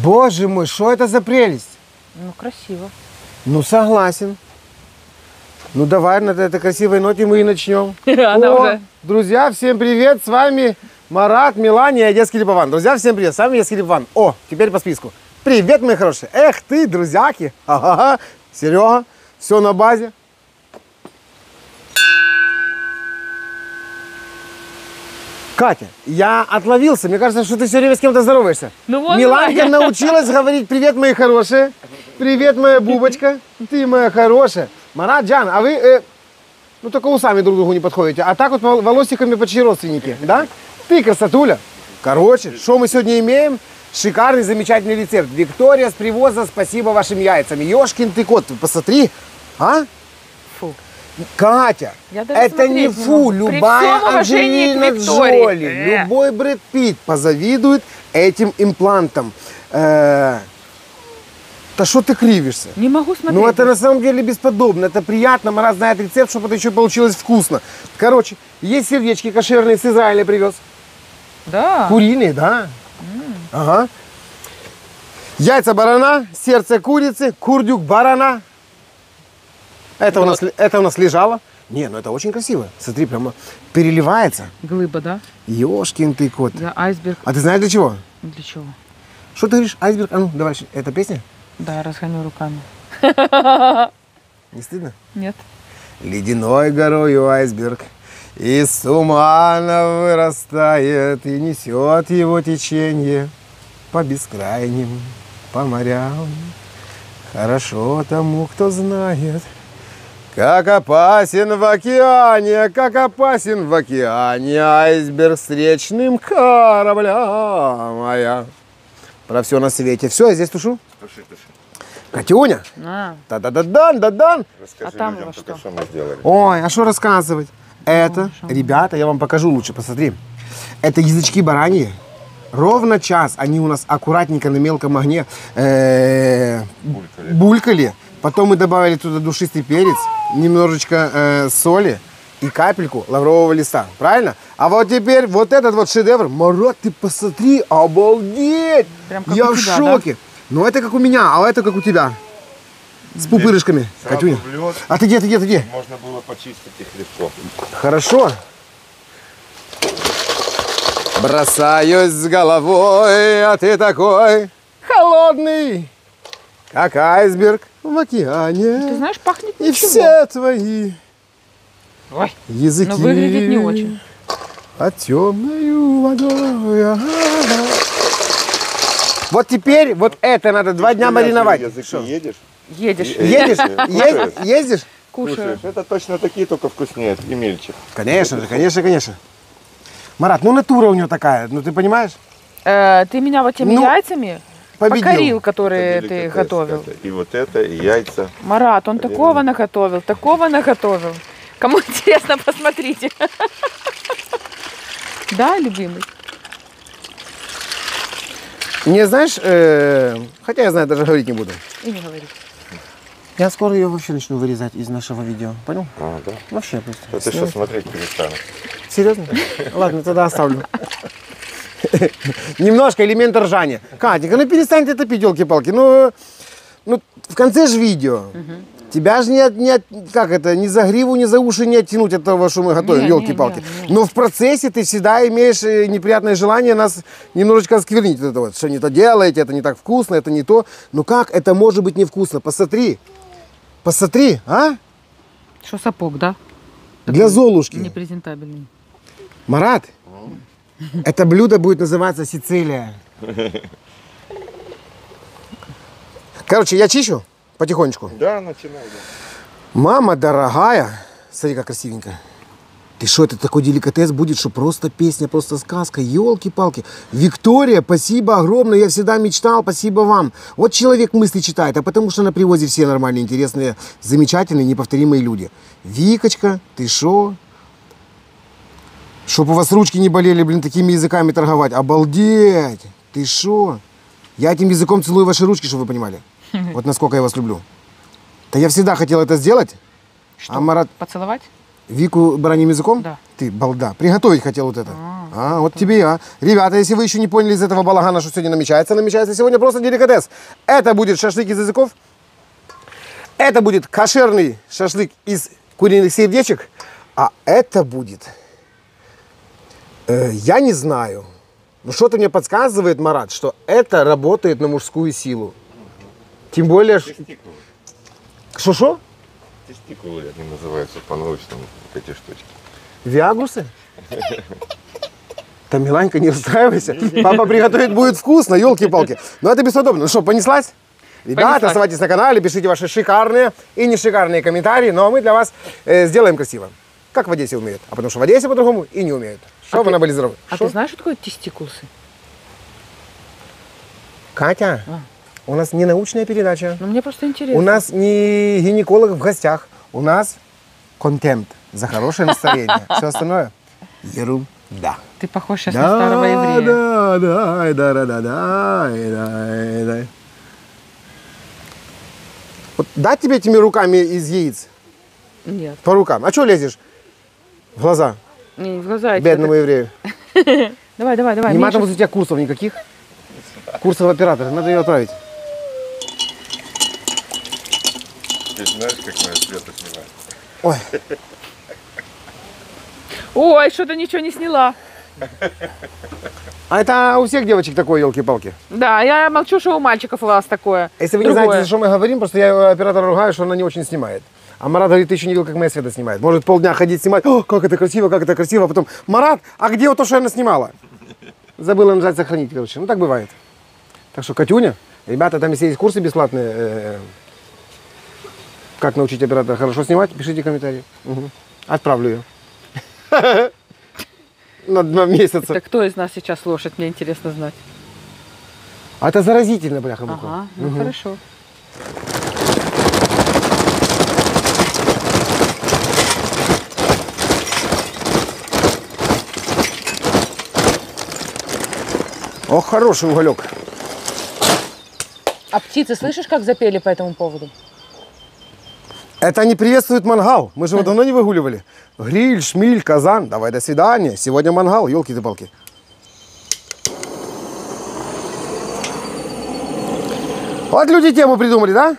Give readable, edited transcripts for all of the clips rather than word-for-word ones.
Боже мой, что это за прелесть? Ну, красиво. Ну, согласен. Ну, давай на этой красивой ноте мы и начнем. Она уже. Друзья, всем привет. С вами Марат, Мелания и Одесский Липован. Друзья, всем привет. С вами Одесский Липован. О, теперь по списку. Привет, мои хорошие. Эх ты, друзьяки. Ага, Серега, все на базе. Катя, я отловился. Мне кажется, что ты все время с кем-то здороваешься. Ну вот, Миланка научилась говорить привет, мои хорошие. Привет, моя бубочка. Ты моя хорошая. Марат, Джан, а вы, ну только усами друг другу не подходите. А так вот волосиками почти родственники, да? Ты красотуля. Короче, что мы сегодня имеем? Шикарный, замечательный рецепт. Виктория с привоза, спасибо вашим яйцам. Ёшкин ты кот, ты посмотри. А? Фу. Катя, это не фу, любая Анджелина Джоли, любой Брэд Питт позавидует этим имплантам. Да что ты кривишься? Не могу смотреть. Ну это на самом деле бесподобно, это приятно, Марат знает рецепт, чтобы это еще получилось вкусно. Короче, есть сердечки кошерные, с Израиля привез. Да. Куриные, да. Ага. Яйца барана, сердце курицы, курдюк барана. Это у нас лежало. Не, ну это очень красиво. Смотри, прямо переливается. Глыба, да? Ёшкин ты кот. Да, айсберг. А ты знаешь для чего? Для чего? Что ты говоришь? Айсберг? А ну, давай, это песня? Да, разгоню руками. Не стыдно? Нет. Ледяной горою айсберг из тумана вырастает и несет его течение по бескрайним, по морям. Хорошо тому, кто знает, как опасен в океане айсберг с речным кораблем. Моя. Про все на свете. Все, я здесь тушу. Туши. Катюня. Да-да-да-дан. Расскажи А там людям, что? только что мы сделали. Ой, а что рассказывать? Это, ребята, я вам покажу лучше, посмотри. Это язычки бараньи. Ровно час они у нас аккуратненько на мелком огне булькали. Потом мы добавили туда душистый перец, немножечко соли и капельку лаврового листа. Правильно? А вот теперь вот этот вот шедевр. Марат, ты посмотри, обалдеть! Прям как я у в тебя, шоке. Да? Ну это как у меня, а это как у тебя. С пупырышками. Катюня. А ты где? Можно было почистить их легко. Хорошо. Бросаюсь с головой, а ты такой холодный, как айсберг в океане. Ты знаешь, пахнет И ничего. все твои Ой, языки но выглядит не очень. под темною водой. Вот теперь вот это надо 2 дня мариновать. Языки едешь? Едешь. Ездишь? Кушаю. Это точно такие, только вкуснее и мельче. Конечно же, конечно. Марат, ну натура у него такая, ну ты понимаешь? Ты меня вот теми яйцами победил. покорил, которые Это ты деликатес, готовил. Катя. И вот это, и яйца. Марат, он такого наготовил. Кому интересно, посмотрите. Да, любимый? Не знаешь, хотя я знаю, даже говорить не буду. И не говори. Я скоро ее вообще начну вырезать из нашего видео, понял? А, да? Вообще просто. А ты что, смотреть перестану? Серьезно? Ладно, тогда оставлю. Немножко элемента ржания. Катенька, ну перестань ты топить, елки-палки. Ну, в конце же видео. Тебя же ни за гриву, ни за уши не оттянуть от того, что мы готовим, елки-палки. Но в процессе ты всегда имеешь неприятное желание нас немножечко осквернить. Вот это вот, что не то делаете, это не так вкусно, это не то. Ну как это может быть невкусно? Посмотри, а? Что, сапог, да? Для Золушки. Непрезентабельный. Марат, это блюдо будет называться Сицилия. Короче, я чищу потихонечку. Да, начинай. Да. Мама дорогая, смотри, как красивенько. Ты что, это такой деликатес будет, что просто песня, просто сказка, елки-палки. Виктория, спасибо огромное, я всегда мечтал, спасибо вам. Вот человек мысли читает, а потому что на привозе все нормальные, интересные, замечательные, неповторимые люди. Викочка, ты шо? Чтоб у вас ручки не болели, блин, такими языками торговать. Обалдеть! Ты шо? Я этим языком целую ваши ручки, чтобы вы понимали. Вот насколько я вас люблю. Да я всегда хотел это сделать. Что, а Марат... поцеловать? Вику бараньим языком? Да. Ты, балда, приготовить хотел вот это. Вот тебе я. Ребята, если вы еще не поняли из этого балагана, что сегодня намечается сегодня просто деликатес. Это будет шашлык из языков. Это будет кошерный шашлык из куриных сердечек. А это будет... я не знаю. Но что-то мне подсказывает, Марат, что это работает на мужскую силу. Тем более... Тестикулы. Что-что? Тестикулы они называются по-научному, эти штучки. Виагрусы? Там, Миланька, не расстраивайся. Папа приготовит, будет вкусно, елки-палки. Но это бесподобно. Ну что, понеслась? Ребята, Понеслась. оставайтесь на канале, пишите ваши шикарные и не шикарные комментарии, но мы для вас сделаем красиво. Как в Одессе умеют. А потому что в Одессе по-другому и не умеют. Чтобы вы были здоровы. А Шо? ты знаешь, что такое тестикулсы? Катя, у нас не научная передача. Ну, мне просто интересно. У нас не гинеколог в гостях. У нас контент за хорошее настроение. Все остальное ерунда. Ты похож сейчас на старого еврея. Да. Вот дать тебе этими руками из яиц? Нет. По рукам. А что лезешь в глаза Не в глаза. бедному еврею? Давай. Нема там меньше. у тебя курсов никаких? Курсов оператора. Надо ее отправить. Ты знаешь, как моя Света снимает? Ой, Ой, что-то ничего не сняла. а это у всех девочек такое, елки-палки. Да, я молчу, что у мальчиков у вас такое. Если вы не Другое. знаете, за что мы говорим, просто я оператора ругаю, что она не очень снимает. А Марат говорит, ты еще не видел, как моя Света снимает. Может полдня ходить снимать, о, как это красиво, а потом, Марат, а где вот то, что она снимала? Забыла нажать сохранить, короче. Ну так бывает. Так что, Катюня, ребята, там если есть курсы бесплатные, как научить оператора хорошо снимать, пишите комментарии. Угу. Отправлю ее. На 2 месяца. Так кто из нас сейчас лошадь, мне интересно знать. А это заразительно, бляха-муха. Ага, ну хорошо. Ох, хороший уголек. А птицы, слышишь, как запели по этому поводу? Это они приветствуют мангал. Мы же его давно не выгуливали. Гриль, шмиль, казан. Давай, до свидания. Сегодня мангал, елки-ты-палки. Вот люди тему придумали, да?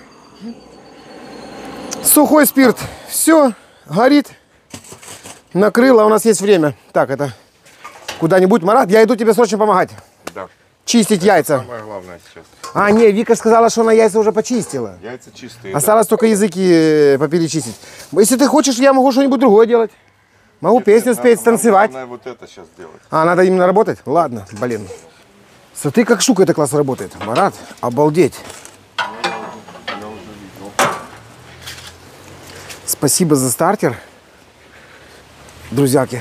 Сухой спирт. Все, горит. Накрыло, у нас есть время. Так, это куда-нибудь. Марат, я иду тебе срочно помогать. Да. Чистить яйца. Самое главное сейчас. А, не, Вика сказала, что она яйца уже почистила. Яйца чистые. да. Осталось только языки поперечистить. Если ты хочешь, я могу что-нибудь другое делать. Могу песню Нет, спеть, нам станцевать. главное вот это сейчас делать. А, надо именно работать? Ладно, блин. Смотри, как штука эта классно работает. Марат, обалдеть. Я уже видел. Спасибо за стартер, друзьяки.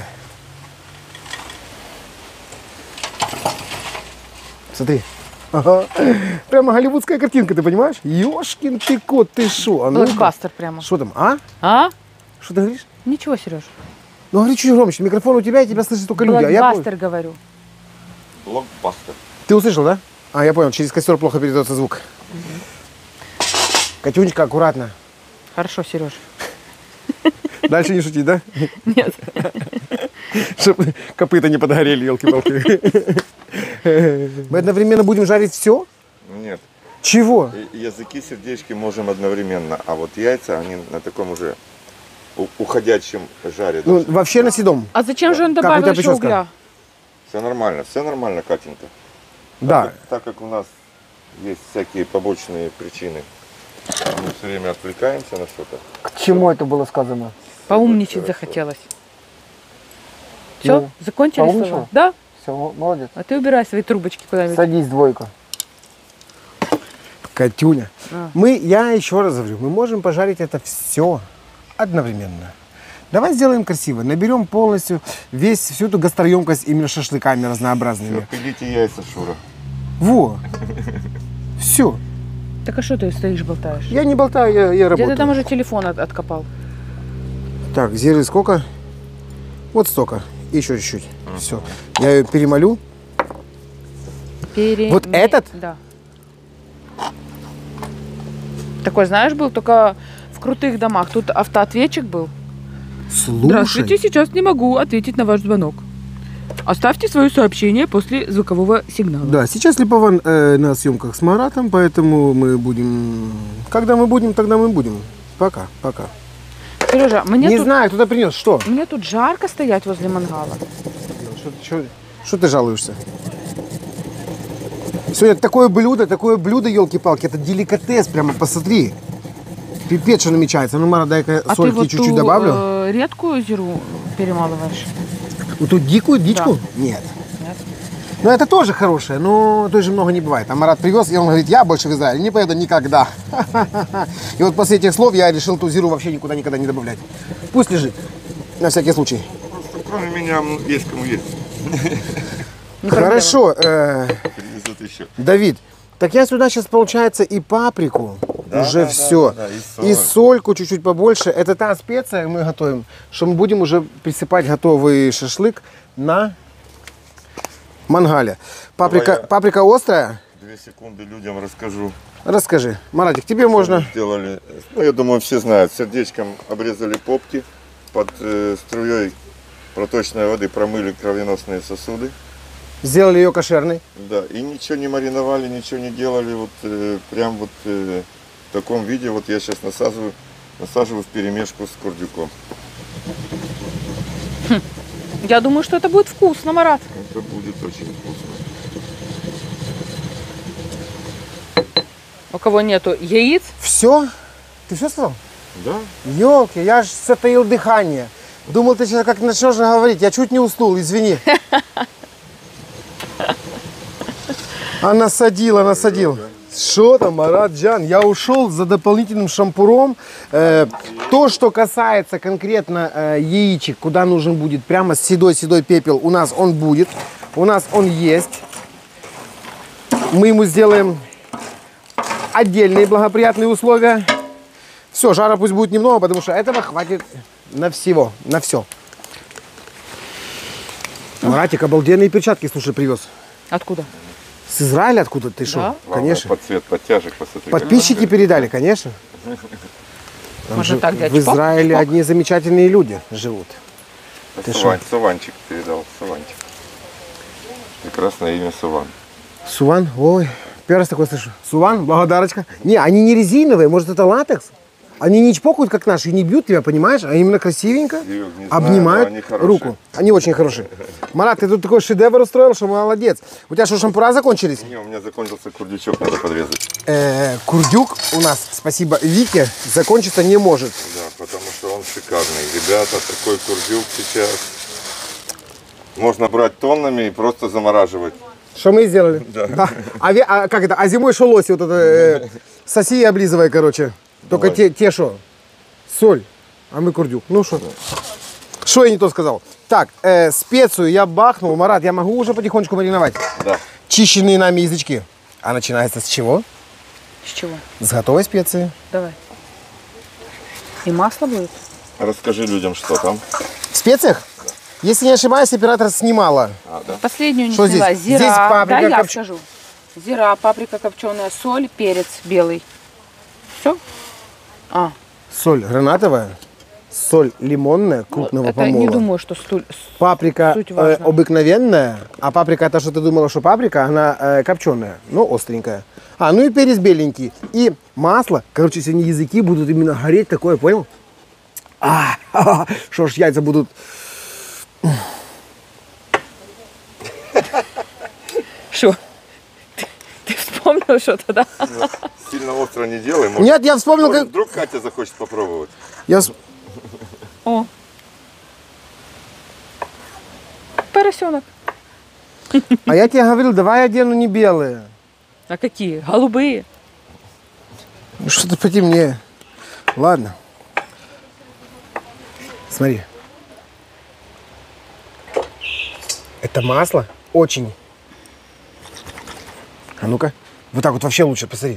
Смотри. Ага. Прямо голливудская картинка, ты понимаешь? Ёшкин ты кот, ты шо? А ну-ка. Блокбастер прямо. Что там, а? А? Что ты говоришь? Ничего, Сереж. Ну, говори чуть громче. Микрофон у тебя, и тебя слышат только люди. А я понял. Блокбастер, говорю. Блокбастер. Ты услышал, да? А, я понял, через костер плохо передается звук. Катюнечка, аккуратно. Хорошо, Сереж. Дальше не шутить, да? Нет. Чтобы копыта не подгорели, елки-палки. Мы одновременно будем жарить все? Нет. Чего? Языки, сердечки можем одновременно, а вот яйца, они на таком уже уходящем жаре. Ну, вообще на седом. А зачем же он Как у добавил тебя еще прическа? угля? Все нормально, Катенька. Да. Так как у нас есть всякие побочные причины, мы все время отвлекаемся на что-то. К чему это было сказано? Поумничать захотелось. Все, Ну, закончили поумничала? слова? Да? Все, молодец. А ты убирай свои трубочки куда-нибудь. Садись, двойка. Катюня, я еще раз говорю, мы можем пожарить это все одновременно. Давай сделаем красиво, наберем полностью всю эту гастроемкость именно шашлыками разнообразными. Пилите яйца, Шура. Во, все. Так а что ты стоишь, болтаешь? Я не болтаю, я Где работаю. ты там уже телефон откопал? Так, зиры сколько? Вот столько. И еще чуть-чуть. Все. Я ее перемолю. Вот этот? Да. Такой, знаешь, был только в крутых домах. Тут автоответчик был. Слушай. Здравствуйте, сейчас не могу ответить на ваш звонок. Оставьте свое сообщение после звукового сигнала. Да, сейчас Липован на съемках с Маратом, поэтому мы будем... Когда мы будем, тогда мы будем. Пока, пока. Сережа, Не знаю, кто-то принес. Что? мне тут жарко стоять возле мангала. Что ты жалуешься? Сегодня такое блюдо, елки-палки, это деликатес, прямо посмотри. Пипец, что намечается. Ну, Мара, дай-ка А ты сольки вот чуть-чуть ту, добавлю. редкую зиру перемалываешь? Вот тут дикую дичку? Нет. Нет? Ну, это тоже хорошее, но той же много не бывает. А Марат привез, и он говорит, я больше в Израиль не поеду никогда. И вот после этих слов я решил ту зиру вообще никогда не добавлять. Пусть лежит, на всякий случай. Кроме меня есть кому есть. Не проблема. Хорошо, Привезут еще. Давид, так я сюда сейчас, получается, и паприку, Да, уже да, все, да, и сольку чуть-чуть побольше. Это та специя мы готовим, что мы будем уже присыпать готовый шашлык на мангале. Давай я- Паприка острая? 2 секунды людям расскажу. Расскажи. Маратик, тебе можно... Сделали, ну, я думаю, все знают, сердечком обрезали попки, под струей проточной воды промыли кровеносные сосуды. Сделали ее кошерной. Да, и ничего не мариновали, ничего не делали, вот прям вот в таком виде, вот я сейчас насаживаю в перемешку с курдюком. Я думаю, что это будет вкусно, Марат. Это будет очень вкусно. У кого нету яиц, Все? Ты все сказал? Да? Ёлки, я ж затаил дыхание. Думал, ты сейчас как начнешь говорить. Я чуть не уснул, извини. Насадил. Что там, Марат Джан? Я ушел за дополнительным шампуром. То, что касается конкретно яичек, куда нужен будет прямо седой пепел, у нас он будет. У нас он есть. Мы ему сделаем отдельные благоприятные условия. Все, жара пусть будет немного, потому что этого хватит на всего, на все. Маратик, обалденные перчатки, слушай, привез. откуда? С Израиля откуда ты шел? Да. Конечно. Под цвет подтяжек, посмотри. Подписчики передали, конечно. Там Можно же так взять, в чпок, Израиле чпок. одни замечательные люди живут. Ты Саванчик передал, Саванчик. Прекрасное имя Саван. Суван, ой, первый раз такое слышу. Суван, благодарочка. Не, они не резиновые, может это латекс? Они не чпокают, как наши, и не бьют тебя, понимаешь? А именно красивенько Не знаю, обнимают но они хорошие. руку. Они очень хорошие. Марат, ты тут такой шедевр устроил, что молодец. У тебя что, шампура закончились? Не, у меня закончился курдючок, надо подрезать. Курдюк у нас, спасибо Вике, закончиться не может. Да, потому что он шикарный. Ребята, такой курдюк сейчас можно брать тоннами и просто замораживать. Что мы и сделали. Да. А как это? А зимой что лоси? Вот это, соси и облизывай, короче. Только Давай. те что? Соль. А мы курдюк. Ну что? Что я не то сказал? Так, специю я бахнул. Марат, я могу уже потихонечку мариновать? Да. Чищенные нами язычки. А начинается с чего? С чего? С готовой специи. Давай. И масло будет? Расскажи людям, что там. В специях? Если не ошибаюсь, оператор снимала. А, да? Последнюю не Что сняла. здесь? Зира. Здесь паприка Да, я копч- скажу. Зира, паприка копченая, соль, перец белый. Все? А, Соль гранатовая, соль лимонная крупного это помола. не думаю, что Паприка суть важна. обыкновенная, а паприка, та, что ты думала, что паприка, она копченая, но остренькая. Ну и перец беленький. И масло, короче, сегодня языки будут именно гореть такое, понял? Что ж, яйца будут... Что? Ты вспомнил что-то, да? Сильно остро не делай. Может, Нет, я вспомнил, может, как... вдруг Катя захочет попробовать. О. Поросенок. А я тебе говорил, давай одену не белые. А какие? Голубые. Ну, что-то потемнее. Ладно. Смотри. Это масло очень. А ну-ка. Вот так вот вообще лучше, посмотри.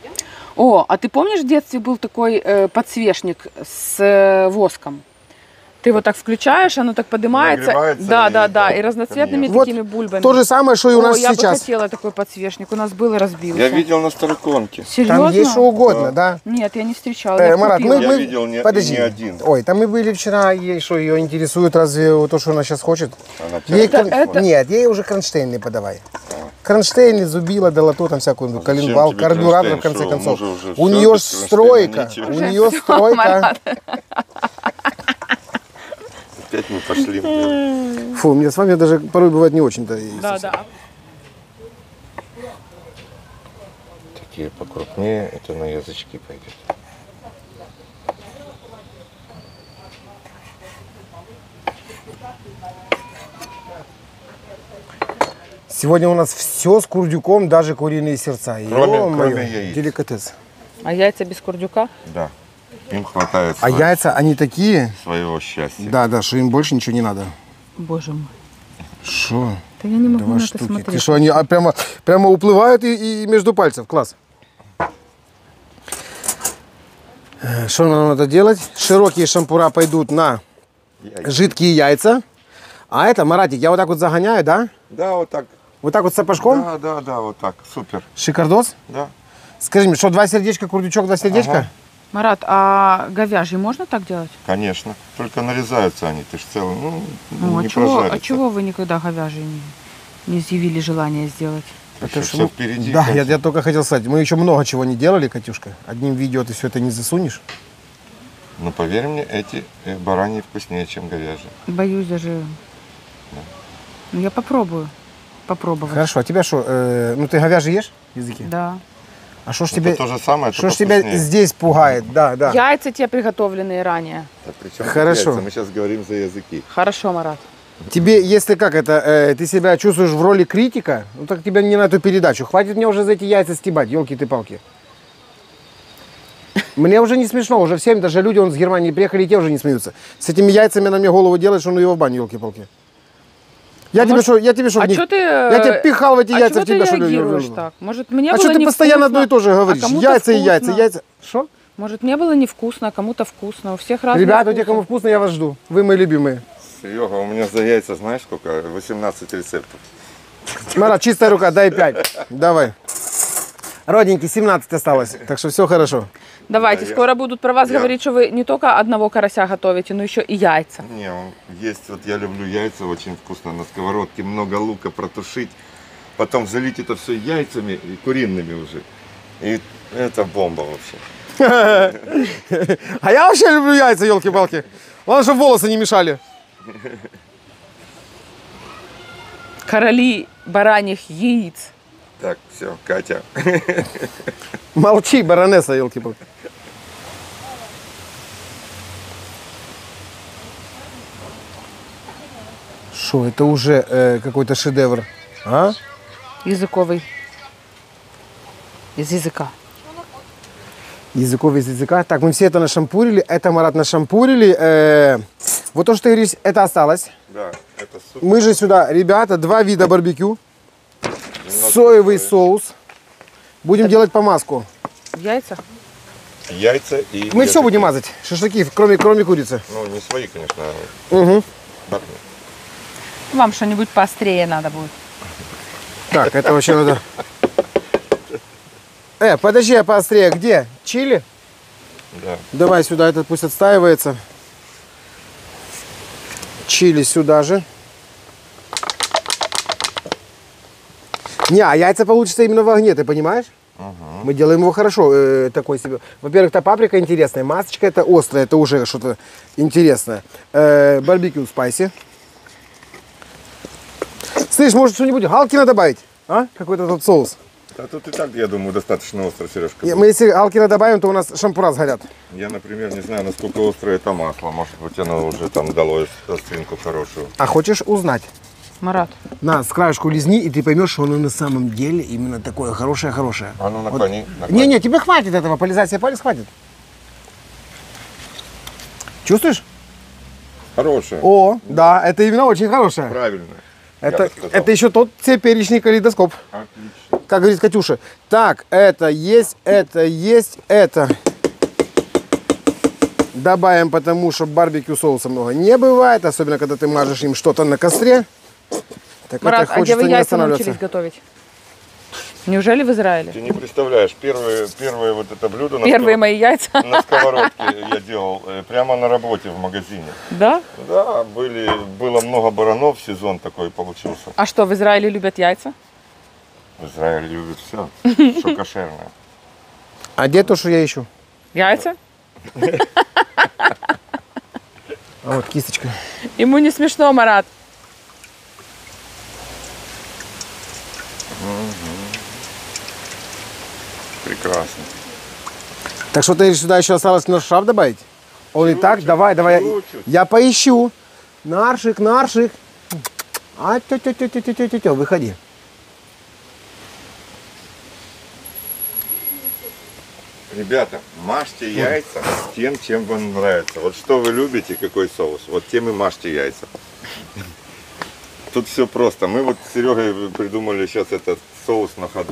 О, а ты помнишь, в детстве был такой подсвечник с воском? Ты вот так включаешь, оно так поднимается. Нагревается Да, и- да, да. да, И разноцветными Вот такими бульбами. То же самое, что и у нас О, я бы сейчас. хотела такой подсвечник. У нас был и разбился. Я видел на Староконке. Серьезно? Там есть что угодно, да. Нет, я не встречала. Я Марат, купила. Я видел не подожди. один. Ой, там мы были вчера, ей что, ее интересует разве вот то, что она сейчас хочет? Она Ей это- Нет, ей уже кронштейны подавай. Кронштейны, зубила, долото, там всякую зачем коленвал, тебе карбюратор в кронштейн? конце Что, концов. мужа уже У всё нее без стройка, кронштейна, у ничего. нее Всё, стройка. Марат. Опять мы пошли. блин. Фу, мне с вами даже порой бывает не очень-то. и Да, совсем. да. Такие покрупнее, это на язычки пойдет. Сегодня у нас все с курдюком, даже куриные сердца. Ё-моё, кроме яиц. деликатес. А яйца без курдюка? Да. Им хватает А яйца, они такие, своего счастья. да, да, что им больше ничего не надо. Боже мой. Что? Да я не могу Два на это штуки. смотреть. Ты что, они прямо уплывают и между пальцев. Класс. Что нам надо делать? Широкие шампура пойдут на жидкие яйца. А это, Маратик, я вот так вот загоняю, да? Да, вот так. Вот так вот сапожком. Да, вот так. Супер. Шикардос. Да. Скажи мне, что 2 сердечка, курдючок, 2 сердечка? Ага. Марат, а говяжий можно так делать? Конечно. Только нарезаются они. Ты ж целый, Ну, не а чего прожарится. вы никогда говяжий не изъявили желание сделать? Потому Еще что всё мы- впереди, Да, Катя. я только хотел сказать, мы еще много чего не делали, Катюшка. Одним видео ты все это не засунешь. Но поверь мне, эти бараньи вкуснее, чем говяжьи. Боюсь даже. Ну, я попробую. Попробовать. Хорошо, а тебя что, ну ты говяжий ешь языки? Да. А что ж Это тебе, то же самое, что только ж тебя вкуснее. здесь пугает? Да, да. Яйца те приготовленные ранее. Да при чем тут Хорошо. яйца? Мы сейчас говорим за языки. Хорошо, Марат. Тебе, если как это, ты себя чувствуешь в роли критика, ну так тебе не на эту передачу. Хватит мне уже за эти яйца стебать, елки ты палки. Мне уже не смешно, уже всем, даже люди он с Германии приехали, и те уже не смеются. С этими яйцами на мне голову делаешь, что ну его в баню, елки-палки. Я тебе может- что, я тебе что, А не- что ты... я тебе пихал в эти яйца, чего в тебя ты что ли? реагируешь так? Может, мне А было что ты постоянно невкусно, одно и то же говоришь? а кому-то Яйца и яйца, вкусно. яйца. Что? Может, мне было невкусно, а кому-то вкусно. У всех разные Ребята, у тех, вкусы. кому вкусно, я вас жду. Вы мои любимые. Серега, у меня за яйца знаешь сколько? 18 рецептов. Марат, чистая рука, дай 5. Давай. Родненький, 17 осталось, так что все хорошо. Давайте, Да, скоро будут про вас я- говорить, что вы не только одного карася готовите, но еще и яйца. Не, он есть, вот я люблю яйца, очень вкусно на сковородке, много лука протушить, потом залить это все яйцами и куриными уже. И это бомба вообще. А я вообще люблю яйца, елки-палки. Главное, чтобы волосы не мешали. Короли бараньих яиц. Так, все, Катя. Молчи, баронесса, елки-палки. Что, это уже какой-то шедевр, а? Языковый. Из языка. Языковый из языка. Так, мы все это нашампурили. Это, Марат, нашампурили. Вот то, что ты говоришь, это осталось. Да, это супер. Мы же сюда, ребята, 2 вида барбекю. Немножко Соевый сои. соус. Будем делать помазку. Яйца? Яйца и... Мы все языки. будем мазать. Шашлыки, кроме курицы. Ну, не свои, конечно. Угу. Так, Вам что-нибудь поострее надо будет. Так, это вообще надо... Подожди, а поострее. Где? Чили? да. Давай сюда, этот пусть отстаивается. Чили сюда же. Не, а яйца получится именно в огне, ты понимаешь? Мы делаем его хорошо, такой себе. Во-первых, та паприка интересная, масочка это острая, это уже что-то интересное. Барбекю спайси. Слышь, может что-нибудь Галкина добавить? А? Какой-то тут соус. А тут и так, я думаю, достаточно остро, Сережка. Мы если Галкина добавим, то у нас шампура сгорят. Я, например, не знаю, насколько острое это масло. Может быть, оно уже там дало остринку хорошую. А хочешь узнать? Марат, На, с краешку лизни, и ты поймешь, что оно на самом деле именно такое хорошее-хорошее. А ну наклони. наклони. Не-не, тебе хватит этого, полизать себе палец хватит. Чувствуешь? Хорошее. О, да, это именно очень хорошее. Правильно. Я бы Это, сказал. это еще тот теперешний калейдоскоп, Отлично. как говорит Добавим, потому что барбекю соуса много не бывает, особенно когда ты мажешь им что-то на костре. Так Марат, это а где хочется вы не яйца останавливаться. научились готовить? Неужели в Израиле? Ты не представляешь, первое вот это блюдо Первые мои яйца. на сковородке я делал прямо на работе в магазине. Да? Да, было много баранов, сезон такой получился. А что, в Израиле любят яйца? В Израиле любят все, что кошерное. А где то, что я ищу? Яйца? А вот кисточка. Ему не смешно, Марат. Прекрасно. Так что ты сюда еще осталось наш шап добавить? Он и так, давай, чуть-чуть. я поищу. Наршик. А, тё, выходи. Ребята, мажьте яйца тем, чем вам нравится. Вот что вы любите, какой соус, вот тем и мажьте яйца. Тут все просто. Мы вот с Серегой придумали сейчас этот соус на ходу.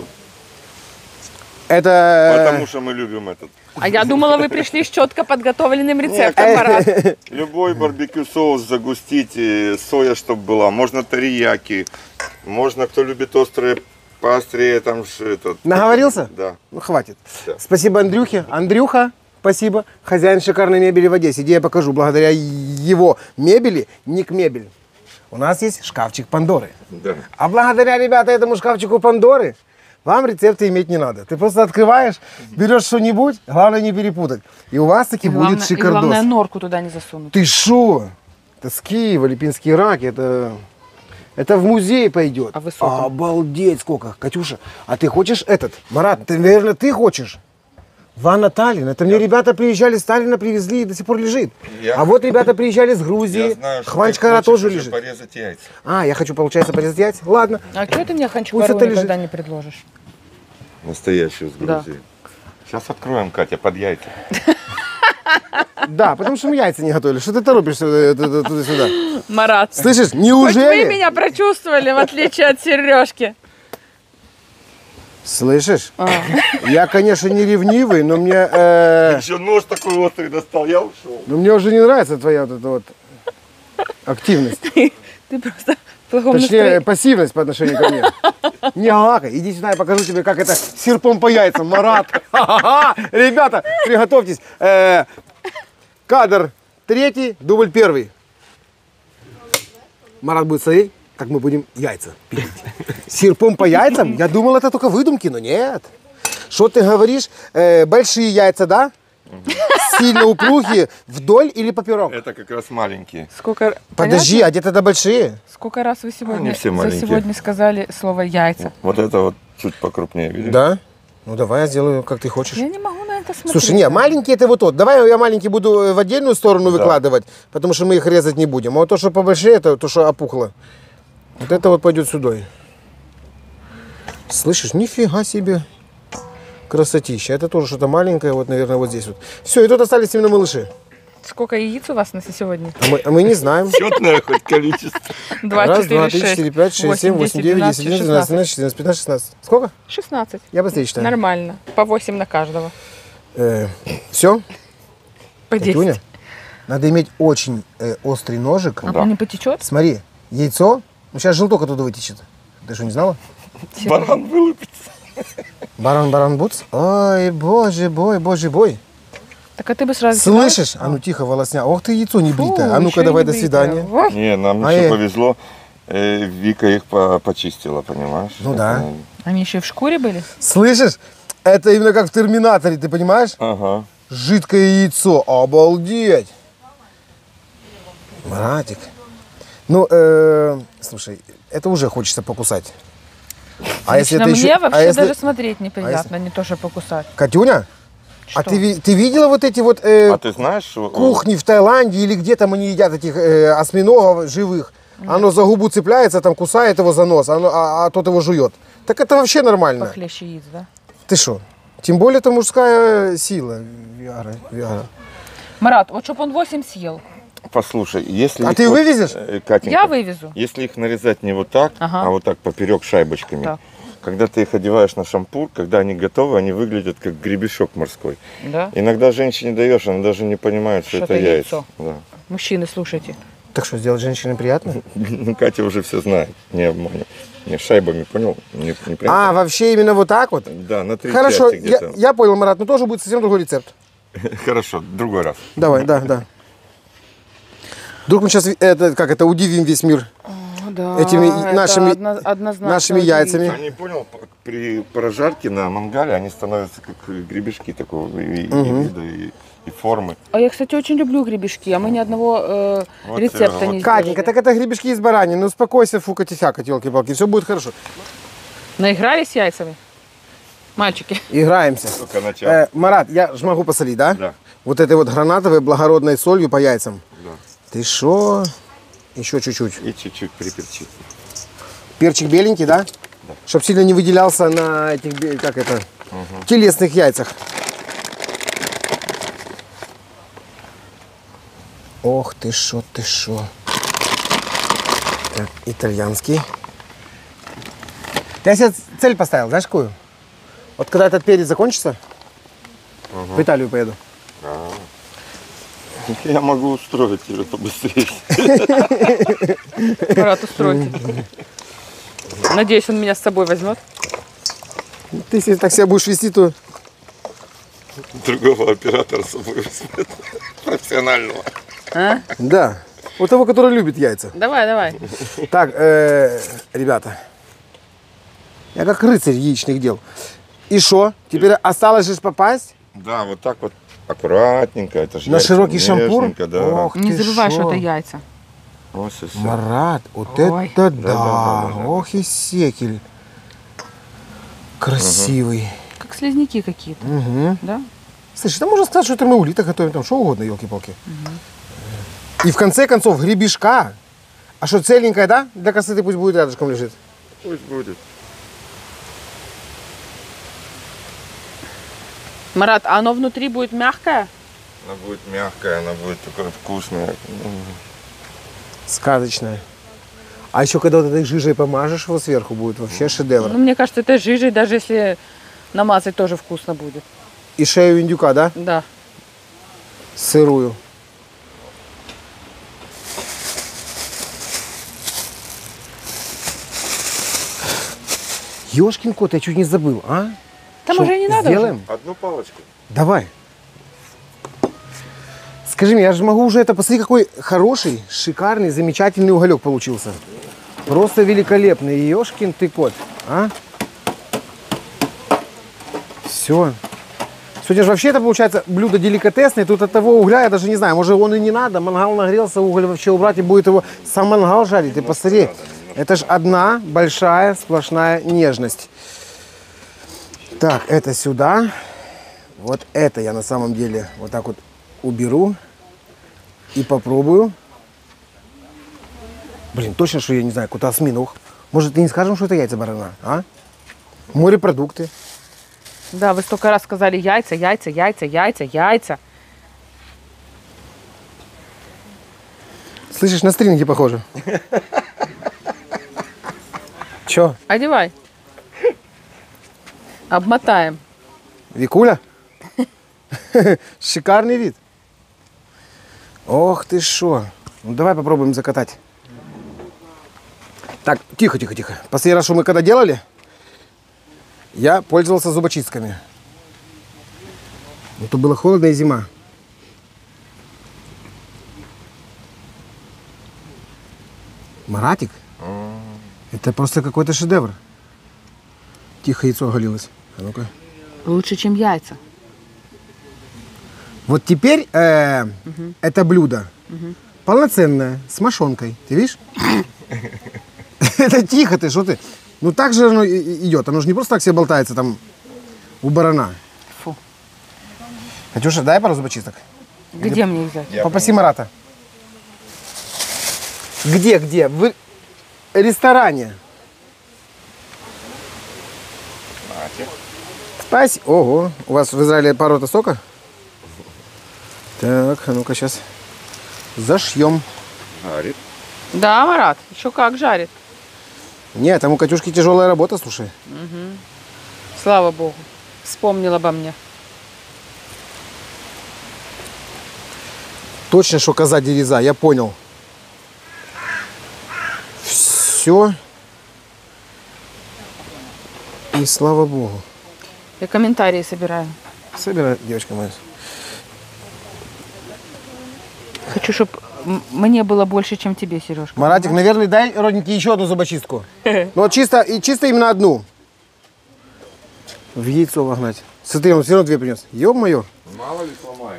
Это... Потому что мы любим этот. А я думала, вы пришли с четко подготовленным рецептом, Марат. Любой барбекю соус загустить, соя, чтобы была. Можно терияки, можно, кто любит острые, поострее там этот. Наговорился? Да. Ну, хватит. Всё. Спасибо Андрюхе. Андрюха, спасибо. Хозяин шикарной мебели в Одессе. Где я покажу. Благодаря его мебели, Ник Мебель, у нас есть шкафчик Пандоры. Да. А благодаря, ребята, этому шкафчику Пандоры вам рецепты иметь не надо. Ты просто открываешь, берешь что-нибудь, главное не перепутать. И у вас таки будет И шикардос. главное, норку туда не засунуть. Ты шо? Это с Киева, липинские раки, это в музей пойдет. А высоком? Обалдеть сколько. Катюша, а ты хочешь этот? Марат, ты, наверное, ты хочешь? Ванна Таллин. Это мне ребята приезжали, Сталина привезли и до сих пор лежит. Я- А вот ребята приезжали с Я Грузии. знаю, что Хванчкара ты тоже хочешь лежит. порезать яйца. А, я хочу, получается, порезать яйца? Ладно. А что ты мне Пусть ханчукару это лежит. никогда не предложишь? Настоящую с Да. Грузии. Сейчас откроем, Катя, под яйца. Да, потому что мы яйца не готовили. Что ты торопишься туда-сюда? Марат, Слышишь, хоть вы неужели? меня прочувствовали, в отличие от Сережки. Слышишь? Я, конечно, не ревнивый, но мне... Еще нож такой острый достал, я ушел. Но мне уже не нравится твоя вот эта вот активность. Ты просто в плохом Точнее, настроении. пассивность по отношению ко мне. Не лакай, иди сюда, я покажу тебе, как это серпом по яйцам, Марат. Ха-ха-ха. Ребята, приготовьтесь. Кадр 3, дубль 1. Марат будет смотреть, как мы будем яйца пилить. Серпом по яйцам? Я думал, это только выдумки, но нет. Что ты говоришь? Большие яйца, да? Сильно упругие, вдоль или поперек? Это как раз маленькие. Сколько, Подожди, понятно? а где-то большие? Сколько раз вы сегодня, Они все за маленькие. сегодня сказали слово яйца? Вот это вот чуть покрупнее, видишь? Да? Ну давай я сделаю, как ты хочешь. Я не могу на это смотреть. Слушай, не, маленькие это вот тот. Давай я маленький буду в отдельную сторону выкладывать, потому что мы их резать не будем. А вот то, что побольше, это то, что опухло. Вот это вот пойдет сюда. Слышишь, нифига себе. Красотища. Это тоже что-то маленькое, вот, наверное, вот здесь вот. Все, и тут остались именно малыши. Сколько яиц у вас на сегодня? А мы не знаем. Четное хоть количество. 2, Раз, 4, два, три, 6, четыре, пять, шесть, семь, восемь, девять, 10, 11, 12, 13, 14, 15, 16. Сколько? 16. Я быстрее считаю. Нормально. По 8 на каждого. Все, По 10. Катюня, надо иметь очень острый ножик. А он не потечет? Смотри, яйцо, ну сейчас желток оттуда вытечет. Ты что, не знала? Баран вылупится. Баран бутс? Ой, боже бой, боже бой. Так а ты бы сразу... Слышишь? А ну тихо, волосня. Ох ты, яйцо не бритое. А ну-ка, давай, до свидания. Не, нам А еще я- повезло. Вика их почистила, понимаешь? Ну да. Это- Они еще и в шкуре были? Слышишь? Это именно как в Терминаторе, ты понимаешь? Ага. Жидкое яйцо. Обалдеть. Маратик. Ну, слушай, это уже хочется покусать. А если это Лично еще... мне вообще а если... даже смотреть неприятно, не то что покусать. Катюня, а Что? ты видела вот эти вот А ты знаешь, что... кухни в Таиланде или где там они едят этих осьминогов живых? Оно за губу цепляется, там кусает его за нос, а тот его жует. Так это вообще нормально. Похлеще яиц, да? Ты что? Тем более это мужская сила. Виагра. Марат, вот чтоб он 8 съел. Послушай, если... А их ты вот, вывезешь? Катенька, Я вывезу. если их нарезать не вот так, Ага. а вот так поперек шайбочками, Так. когда ты их одеваешь на шампур, когда они готовы, они выглядят как гребешок морской. Да? Иногда женщине даешь, она даже не понимает, что Что это это яйца. яйцо. Да. Мужчины, слушайте. Так что, сделать женщине приятно? Ну, Катя уже все знает, не обманет. Не шайбами, понял? Не прям А, вообще именно вот так вот? да, на 3 Хорошо, части где-то. я понял, Марат, но тоже будет совсем другой рецепт. Хорошо, другой раз. Давай, да. Вдруг мы сейчас удивим весь мир Да, этими нашими, однозначно нашими яйцами. Они, понял, при прожарке на мангале они становятся как гребешки такого и вида, и формы. А я, кстати, очень люблю гребешки, а мы ни одного Вот, рецепта не Катенька, сделали. так это гребешки из баранины. Ну успокойся, фукати-фякать, елки-палки, все будет хорошо. Наигрались яйцами? Мальчики. Играемся. Только начало. Марат, я ж могу посолить, да? Да. Вот этой вот гранатовой благородной солью по яйцам. Да. Ты шо? Еще чуть-чуть. И чуть-чуть приперчить. Перчик беленький, да? Да. Чтоб сильно не выделялся на этих, телесных яйцах. Ох ты шо, ты шо. Так, итальянский. Я себе цель поставил, знаешь какую? Вот когда этот перец закончится, в Италию поеду. Я могу устроить тебе побыстрее. Марат, устройте. Надеюсь, он меня с собой возьмет. Ты если так себя будешь вести, то... Другого оператора с собой возьмет. Профессионального. А? Да. У того, который любит яйца. Давай. Так, ребята. Я как рыцарь яичных дел. И что? Теперь осталось же попасть Да, вот так вот аккуратненько. Это же на яйца широкий шампур. нежненько, Да. Ох Не ты забывай, что шо. это яйца. Вот и всё. Марат, вот Ой. это Да. Ох и секель. Красивый. Как слизняки какие-то. Да? Слушай, там можно сказать, что это мы улиток готовим, там что угодно, елки-палки. И в конце концов гребешка. А что, целенькая, да? Для красоты пусть будет рядышком лежит. Пусть будет. Марат, а оно внутри будет мягкое? Она будет мягкая, она будет такая вкусная. Сказочная. А еще когда вот этой жижей помажешь его сверху, будет вообще шедевр. Ну, мне кажется, это жижей, даже если намазать, тоже вкусно будет. И шею индюка, да? Да. Сырую. Ёшкин кот, я чуть не забыл, а? Там Что, уже не надо. сделаем? Одну палочку. Давай. Скажи мне, я же могу уже это... Посмотри, какой хороший, шикарный, замечательный уголек получился. Просто великолепный. Ёшкин ты кот, а? Все. Сегодня же вообще это получается блюдо деликатесное. Тут от того угля, я даже не знаю, может он и не надо. Мангал нагрелся, уголь вообще убрать и будет его сам мангал жарить. Ты посмотри. Это же одна большая сплошная нежность. Так, это сюда. Вот это я на самом деле вот так вот уберу и попробую. Блин, точно, что я не знаю, какой-то осьминог. Может, и не скажем, что это яйца барана, а? Морепродукты. Да, вы столько раз сказали яйца, яйца, яйца, яйца, яйца. Слышишь, на стринге похоже. Чё, Одевай. Обмотаем. Викуля? Шикарный вид. Ох ты шо. Ну давай попробуем закатать. Так, тихо. Последний раз, что мы когда делали, я пользовался зубочистками. Ну, то было холодно и зима. Маратик? Это просто какой-то шедевр. Тихо яйцо оголилось. А ну-ка. Лучше, чем яйца. Вот теперь это блюдо полноценное, с мошонкой. Ты видишь? Это тихо ты, что ты? Ну так же оно идет. Оно же не просто так себе болтается там у барана. Фу. Катюша, дай пару зубочисток. Где мне их взять? Попроси Марата. Где? В ресторане. Спасибо. Ого, у вас в Израиле пару-то сока? Так, а ну-ка сейчас зашьем. Жарит. Да, Марат, еще как жарит. Нет, там у Катюшки тяжелая работа, слушай. Слава богу. Вспомнил обо мне. Точно, что коза дереза, я понял. Все. И слава богу. Я комментарии собираю. Собирай, девочка моя. Хочу, чтобы мне было больше, чем тебе, Сережка. Маратик, наверное, дай, родненький, еще одну зубочистку. Ну вот чисто именно одну. В яйцо вогнать. Смотри, он все равно 2 принес. Ё-моё. Мало ли сломает.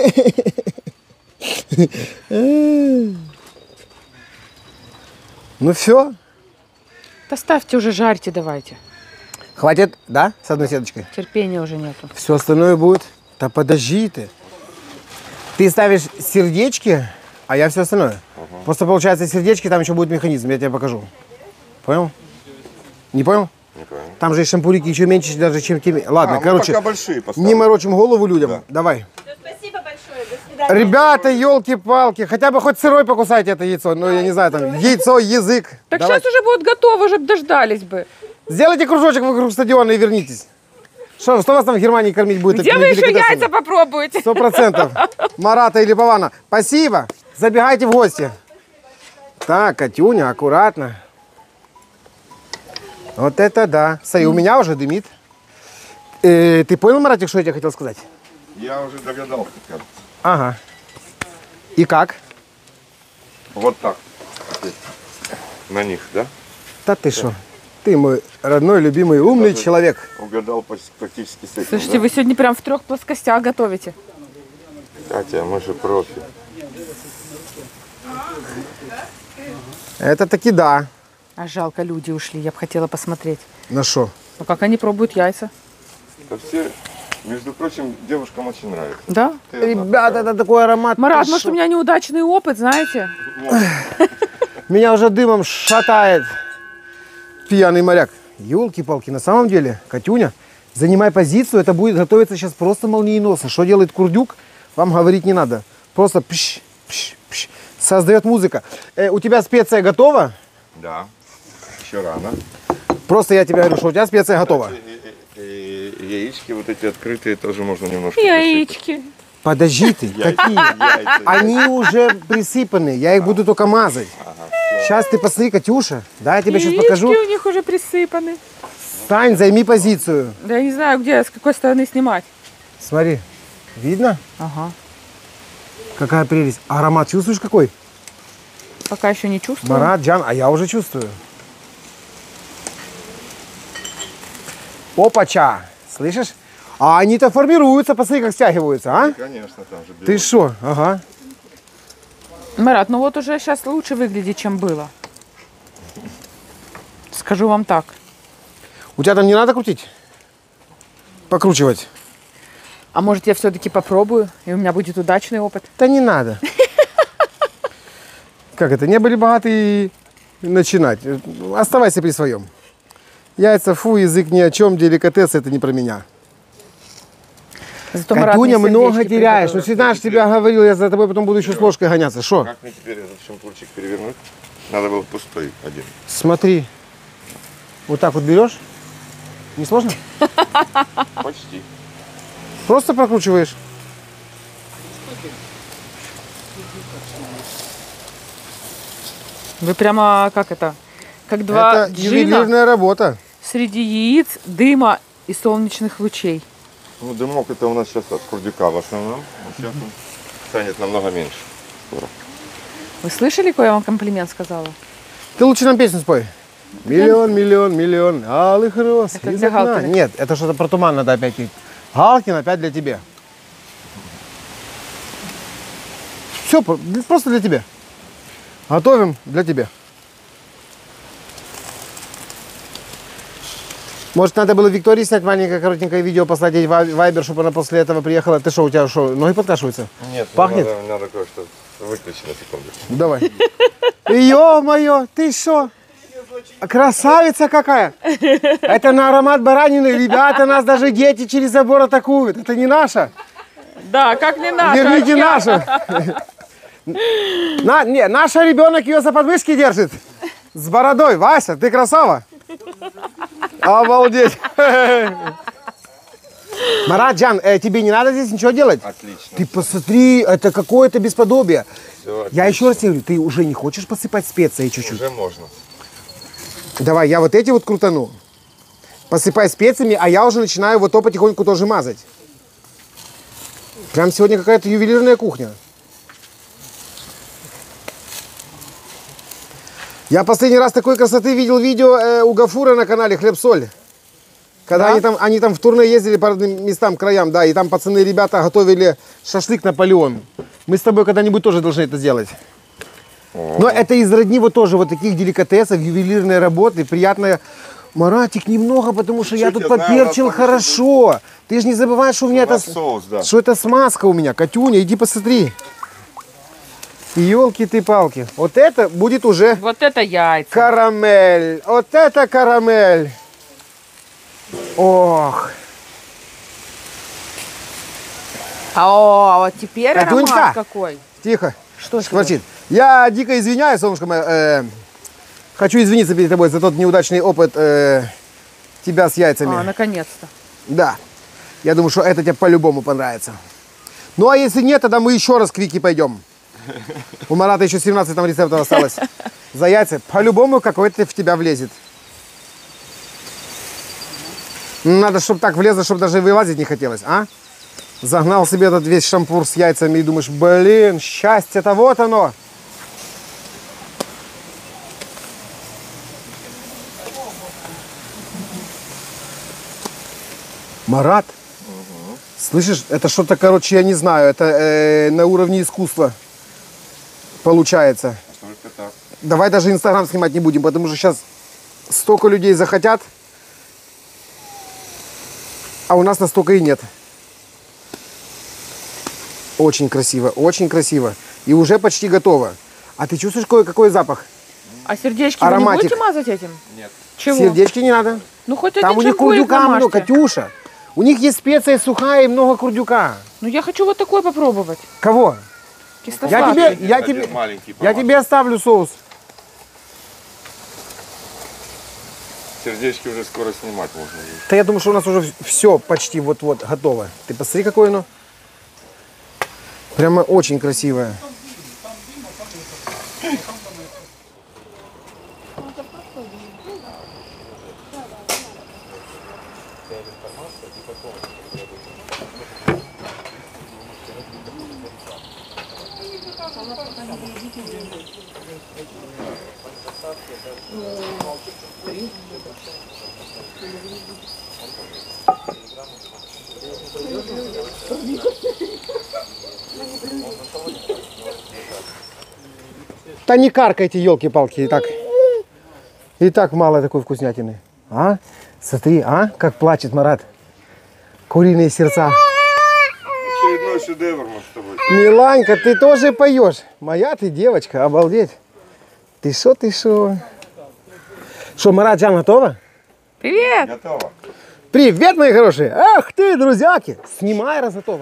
Ну все. Да ставьте уже, жарьте давайте. Хватит, да, с одной сеточкой? Терпения уже нету. Все остальное будет. Да подожди ты. Ты ставишь сердечки, а я все остальное. Просто получается сердечки, там еще будет механизм, я тебе покажу. Понял? Не понял? Не понял. Там же шампурики еще меньше даже, чем те. Ладно, короче, пока большие поставим. не морочим голову людям. Да. Давай. Спасибо большое, до свидания. Ребята, елки-палки, хотя бы хоть сырой покусайте это яйцо. Ну, я не знаю, там, яйцо, язык. Так Давайте. сейчас уже будет готово, уже б дождались бы. Сделайте кружочек вокруг стадиона и вернитесь. Что вас там в Германии кормить будет? Где вы еще яйца попробуете? 100%. Марата или Павана. Спасибо. Забегайте в гости. Так, Катюня, аккуратно. Вот это да. Смотри, у меня уже дымит. Ты понял, Маратик, что я тебе хотел сказать? Я уже догадался, кажется. Ага. И как? Вот так. На них, да? Да ты что? Ты мой родной, любимый, умный Даже человек. Угадал практически с этим. Слушайте, да? вы сегодня прям в 3 плоскостях готовите. Катя, мы же профи. Это таки да. А жалко, люди ушли, я бы хотела посмотреть. На что? Ну как они пробуют яйца? Да все, между прочим, девушкам очень нравится. Да? Ты одна Ребята, это такой аромат. Марат, Ты может, шо? у меня неудачный опыт, знаете? Меня уже дымом шатает. Пьяный моряк. Ёлки-палки, на самом деле, Катюня, занимай позицию, это будет готовиться сейчас просто молниеносно. Что делает курдюк, вам говорить не надо. Просто пш, пш, пш. Создает музыка. У тебя специя готова? Да, еще рано. Просто я тебе говорю, что у тебя специя готова. И яички вот эти открытые тоже можно немножко посыпать. Яички. Подожди ты, какие? Яйца. Они уже присыпаны, я их буду только мазать. Сейчас ты посмотри, Катюша, да, я тебе сейчас Яички покажу. у них уже присыпаны. Стань, займи позицию. Да я не знаю, где, с какой стороны снимать. Смотри, видно? Ага. Какая прелесть. Аромат чувствуешь какой? Пока еще не чувствую. Марат, Джан, а я уже чувствую. Опача, слышишь? А они-то формируются, посмотри, как стягиваются, а? Конечно, там же Ты что? Ага. Марат, ну вот уже сейчас лучше выглядит, чем было. Скажу вам так. У тебя там не надо крутить? Покручивать? А может, я все-таки попробую, и у меня будет удачный опыт? Да не надо. Как это? Не были богаты и начинать. Оставайся при своем. Яйца, фу, язык ни о чем, деликатес, это не про меня. Зато Марат Катюня, мне много сердечки теряешь. Ну, приготовил. всегда ж тебя говорил, я за тобой потом буду еще с ложкой гоняться. Что? Как мне теперь этот шампурчик перевернуть? Надо было пустой один. Смотри. Вот так вот берешь. Не сложно? Почти. Просто прокручиваешь. Вы прямо, как это, как два Это джина ювелирная работа. среди яиц, дыма и солнечных лучей. Ну, дымок это у нас сейчас от курдюка в основном. А сейчас он станет намного меньше. Вы слышали, какой я вам комплимент сказала? Ты лучше нам песню спой. Миллион, миллион, миллион алых роз. Это из для окна. Галкина. Нет, это что-то про туман надо опять петь. Галкин опять для тебя. Все, просто для тебя. Готовим для тебя. Может, надо было Виктории снять маленькое коротенькое видео, послать ей вайбер, чтобы она после этого приехала. Ты что, у тебя что, ноги подкашиваются? Нет, Пахнет? Надо кое-что выключить на секунду. Давай. Ё-моё, ты что? Красавица какая! Это на аромат баранины. Ребята, нас даже дети через забор атакуют. Это не наша. Да, как не надо. Верните нашу. Наша ребенок ее за подмышки держит. С бородой. Вася, ты красава. Обалдеть. Маратджан, тебе не надо здесь ничего делать? Отлично. Ты посмотри, это какое-то бесподобие. Всё, Я еще раз тебе говорю, ты уже не хочешь посыпать специи чуть-чуть? уже можно. Давай, я вот эти вот крутану. Посыпай специями, а я уже начинаю вот то потихоньку тоже мазать. Прям сегодня какая-то ювелирная кухня. Я последний раз такой красоты видел видео у Гафура на канале «Хлеб-соль». Когда Да? они там в турне ездили по разным местам, краям, да, и там пацаны, ребята готовили шашлык Наполеон. Мы с тобой когда-нибудь тоже должны это сделать. Но это из родни вот тоже вот таких деликатесов, ювелирной работы, приятная. Маратик, немного, потому что я Чуть тут я знаю, поперчил у нас там хорошо. Ты же не забывай, что у меня У нас это... соус, да. Что это смазка у меня, Катюня, иди посмотри. Елки ты палки. Вот это будет уже Вот это яйца. карамель. Вот это карамель. Ох. А вот теперь Катюнька. аромат какой. Тихо. Что Шкварчит. Я дико извиняюсь, солнышко мое. Хочу извиниться перед тобой за тот неудачный опыт тебя с яйцами. Наконец-то. Да. Я думаю, что это тебе по-любому понравится. Ну, а если нет, тогда мы еще раз к Вике пойдем. У Марата еще 17 там рецептов осталось. За яйца. По-любому какой-то в тебя влезет. Надо, чтобы так влезло, чтобы даже вылазить не хотелось, а? Загнал себе этот весь шампур с яйцами и думаешь, блин, счастье-то вот оно. Марат, слышишь, это что-то, короче, я не знаю, это на уровне искусства получается. Только так. Давай даже Инстаграм снимать не будем, потому что сейчас столько людей захотят, а у нас настолько и нет. Очень красиво, очень красиво. И уже почти готово. А ты чувствуешь какой запах? А сердечки Ароматик. вы не будете мазать этим? Нет. Чего? Сердечки не надо. Ну хоть Там у один них шампурик курдюка много, намажьте. Катюша. У них есть специя сухая и много курдюка. Ну я хочу вот такой попробовать. Кого? Чисто Я сладкий. тебе, я Один тебе, маленький я тебе оставлю соус. Сердечки уже скоро снимать можно. Да я думаю, что у нас уже все почти вот-вот готово. Ты посмотри, какое оно. Прямо очень красивое. Да не каркайте, елки-палки, и так мало такой вкуснятины. А? Смотри, а? Как плачет Марат. Куриные сердца. Очередной шедевр мы с тобой. Миланька, ты тоже поешь. Моя ты девочка, обалдеть. Ты шо, ты шо? Что, Маратджан, готова? Привет! Готово. Привет, мои хорошие. Ах ты, друзьяки. Снимай, раз готова.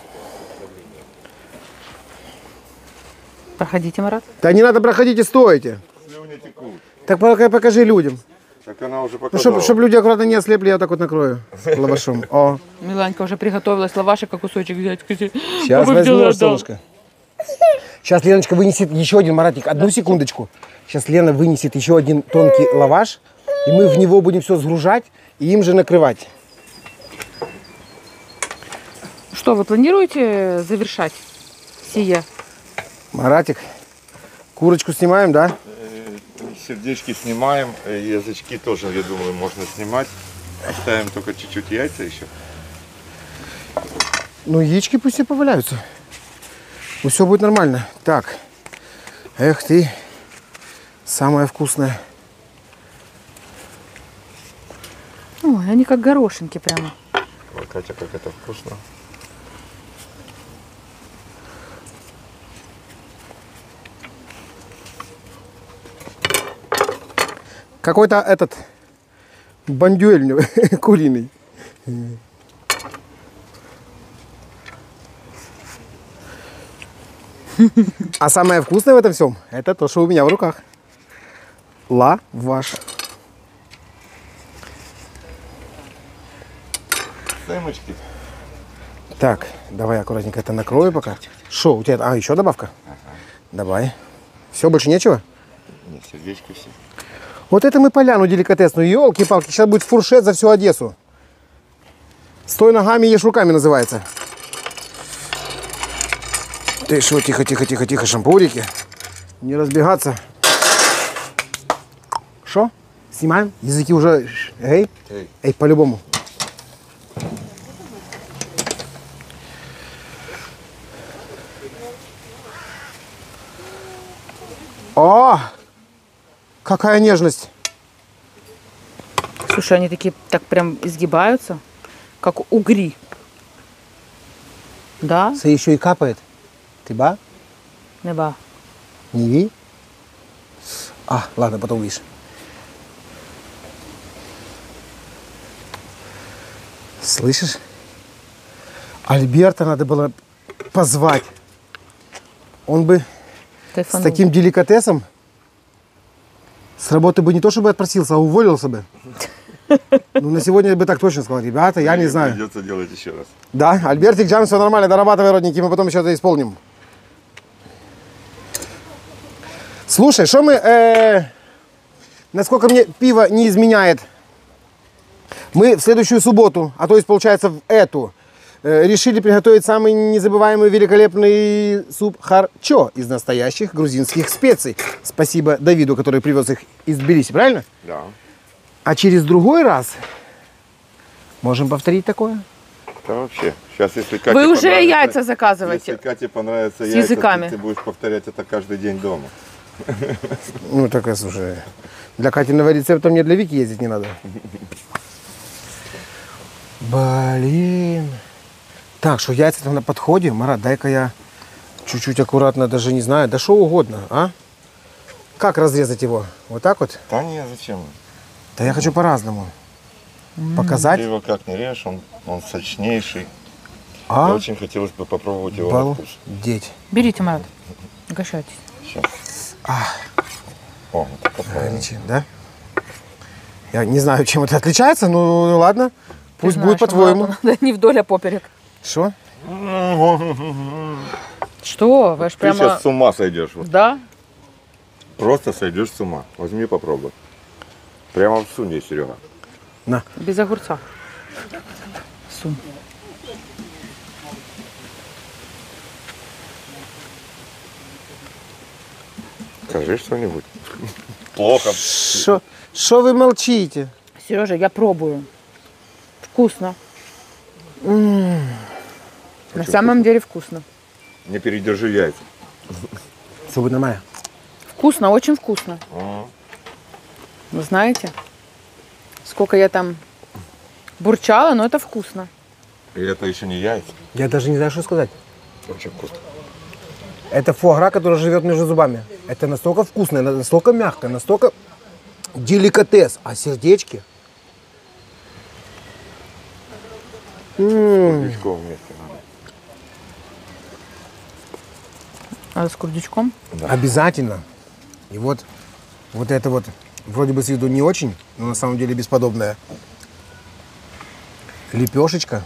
Проходите, Марат. Да не надо проходить и стойте. Слюни текут. Так пока покажи людям. Так она уже Ну, показала. чтобы люди аккуратно не ослепли, я вот так вот накрою лавашом. О, Миланька уже приготовилась лавашек, а кусочек взять. сейчас возьмешь, солнышко. Сейчас Леночка вынесет еще один, Маратик, одну секундочку. Сейчас Лена вынесет еще один тонкий лаваш, и мы в него будем все сгружать и им же накрывать. Что, вы планируете завершать сие? Маратик, курочку снимаем, да? Сердечки снимаем, язычки тоже, я думаю, можно снимать. Оставим только чуть-чуть яйца еще. Ну, яички пусть и поваляются. Все будет нормально. Так, эх ты, самое вкусное. Ой, они как горошинки прямо. Ой, Катя, как это вкусно. Какой-то этот бандюэль куриный. А самое вкусное в этом всем, это то, что у меня в руках. Лаваш. Семечки. Так, давай аккуратненько это накрою пока. Что, у тебя... А, еще добавка? Ага. Давай. Все, больше нечего? Нет, сердечки все. Вот это мы поляну деликатесную. Елки-палки, сейчас будет фуршет за всю Одессу. Стой ногами, ешь руками называется. Ты что, тихо, шампурики. Не разбегаться. Что? Снимаем? Языки уже... Эй, эй, по-любому. О! Какая нежность. Слушай, они такие так прям изгибаются, как угри. Да? Це еще и капает. Ты ба? Неба. Не ви? А, ладно, потом видишь. Слышишь? Альберта надо было позвать. Он бы с Кайфанул. таким деликатесом с работы бы не то чтобы отпросился, а уволился бы. Ну, на сегодня я бы так точно сказал. Ребята, я не знаю. Придется делать еще раз. Да, Альбертик, Джан, все нормально, дорабатывай, родненький, мы потом еще это исполним. Слушай, что мы, насколько мне пиво не изменяет, мы в следующую субботу, а то есть получается в эту, решили приготовить самый незабываемый великолепный суп харчо из настоящих грузинских специй. Спасибо Давиду, который привез их из Тбилиси, правильно? Да. А через другой раз можем повторить такое? Да вообще. Сейчас, если Кате Вы уже понравится- яйца Если заказываете. Кате понравятся С яйца, языками. ты будешь повторять это каждый день дома. Ну, так слушай, для Катиного рецепта мне для Вики ездить не надо. Блин. Так, что яйца там на подходе. Марат, дай-ка я чуть-чуть аккуратно, даже не знаю, да что угодно, а? Как разрезать его? Вот так вот? Да не, зачем? Да я хочу по-разному. Показать. Ты его как не режь, он сочнейший. Мне А? очень хотелось бы попробовать его на вкус. Балдеть. Берите, Марат. Угощайтесь. Сейчас. О, вот это правильно. Горячий, да? Я не знаю, чем это отличается, ну ладно. Пусть будет по-твоему. Не вдоль, а поперек. Что? Что? Вы ж Ты прямо... сейчас с ума сойдешь. Вот. Да? Просто сойдешь с ума. Возьми, попробуй. Прямо всунь ей, Серега. На. Без огурца. Сунь. Скажи что-нибудь. Плохо. Что вы молчите? Сережа, я пробую. Вкусно. На самом деле вкусно. Не передержи яйца. Все будет нормально. Вкусно, очень вкусно. Вы знаете, сколько я там бурчала, но это вкусно. И это еще не яйца. Я даже не знаю, что сказать. Очень вкусно. Это фуагра, который живет между зубами. Это настолько вкусно, настолько мягко, настолько деликатес. А сердечки? Крючком вместе надо. А с курдючком? Обязательно. И вот это вот, вроде бы с виду не очень, но на самом деле бесподобная лепешечка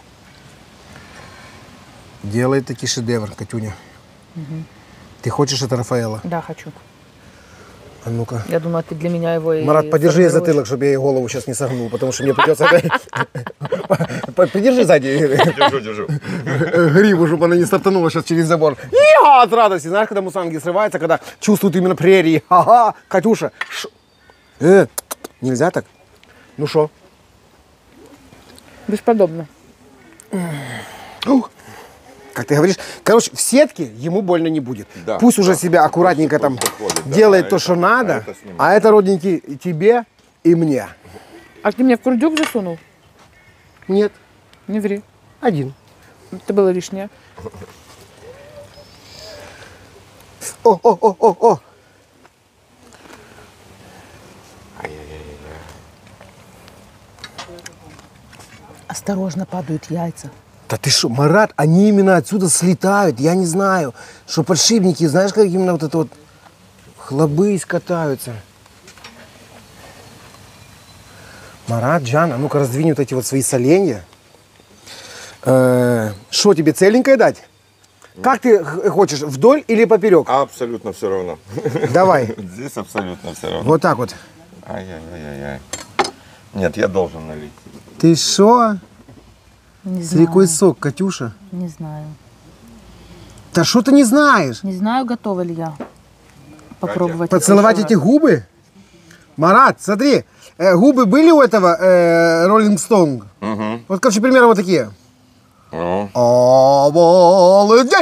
делает таки шедевр, Катюня. Ты хочешь это Рафаэла? Да, хочу. А ну-ка. Я думала, ты для меня его и Марат, подержи сформируешь. затылок, чтобы я ей голову сейчас не согнул, потому что мне придется... Придержи сзади Держу. гриву, чтобы она не стартанула сейчас через забор. Я от радости. Знаешь, когда мусанги срываются, когда чувствуют именно прерии. Ага, Катюша. Нельзя так? Ну что? Бесподобно. Как ты говоришь, короче, в сетке ему больно не будет. Да, Пусть уже да. себя аккуратненько там Выходит, да, делает а то, это- что надо, это снимает. а это, родненький, и тебе и мне. А ты мне в курдюк засунул? Нет, Не ври. один. Это было лишнее. О. Осторожно, падают яйца. Да ты что, Марат, они именно отсюда слетают, я не знаю, что подшипники, знаешь, как именно вот это вот хлобысь катаются. Марат, Джан, а ну-ка раздвинь вот эти вот свои соленья. Что тебе, целенькое дать? Как ты хочешь, вдоль или поперек? Абсолютно все равно. Давай. Здесь абсолютно все равно. Вот так вот. Ай-яй-яй-яй. Нет, я должен налить. Ты шо? Не С знаю. рекой сок, Катюша. Не знаю. Да что ты не знаешь? Не знаю, готова ли я попробовать. Поцеловать эти губы? Марат, смотри, губы были у этого Роллинг Стоун? Угу. Вот, короче, примерно вот такие. Ну, Обалдеть!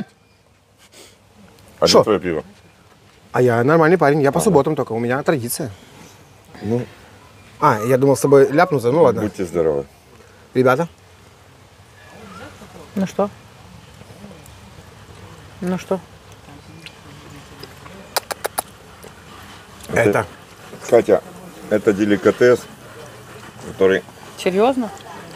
а Шо? где твое пиво? А я нормальный парень, я по субботам только, у меня традиция. Ну, Я думал с тобой ляпнуться, ну ладно. будьте здоровы. Ребята, Ну что? Ну что? это... Катя, это деликатес, который... Серьезно?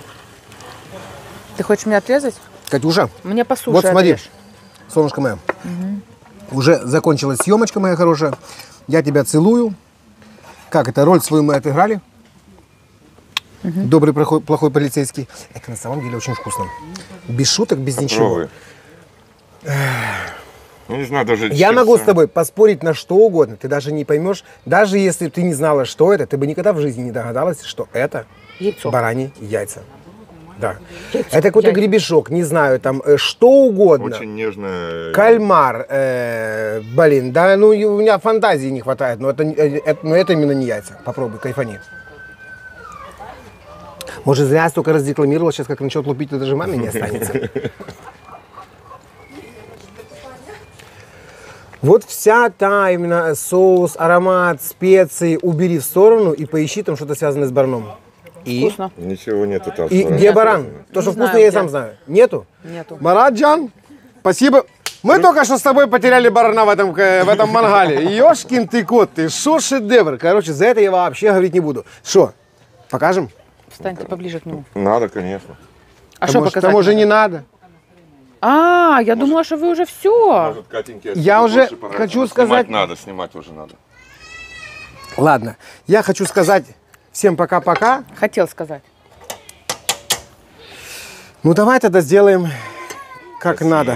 Ты хочешь меня отрезать? Катюша, Мне по суше вот смотри, отрежь. солнышко мое, уже закончилась съемочка моя хорошая, я тебя целую. Как это, роль свою мы отыграли? Добрый, плохой полицейский. Это на самом деле очень вкусно. Без шуток, без ничего. Пробуй. Ну, не знаю, даже... Я могу с тобой поспорить на что угодно, ты даже не поймешь, даже если ты не знала, что это, ты бы никогда в жизни не догадалась, что это Яйцо. бараньи яйца. Да. Это какой-то гребешок, не знаю, там что угодно. Очень нежная... Кальмар, блин, да, ну у меня фантазии не хватает, но это именно не яйца. Попробуй, кайфани. Может, зря я столько раздекламировал, сейчас как начнет лупить, то даже маме не останется. Вот вся та именно соус, аромат, специи убери в сторону и поищи там что-то связанное с бараном. И? Вкусно. Ничего нету там. И с где баран? То, что Не знаю, вкусно, я и где. сам знаю. Нету? Нету. Мараджан, спасибо. Мы только что с тобой потеряли барана в этом мангале. Ёшкин ты кот, ты шо шедевр. Короче, за это я вообще говорить не буду. Шо, покажем? Встаньте поближе к нему. Надо, конечно. А что показать? Там уже надо? не надо. Я думала, что вы уже все. Может, Катеньке Я уже больше понравится. хочу Но сказать- Снимать уже надо. Ладно, я хочу сказать всем пока-пока. Хотел сказать. Ну давай тогда сделаем как Красиво. надо.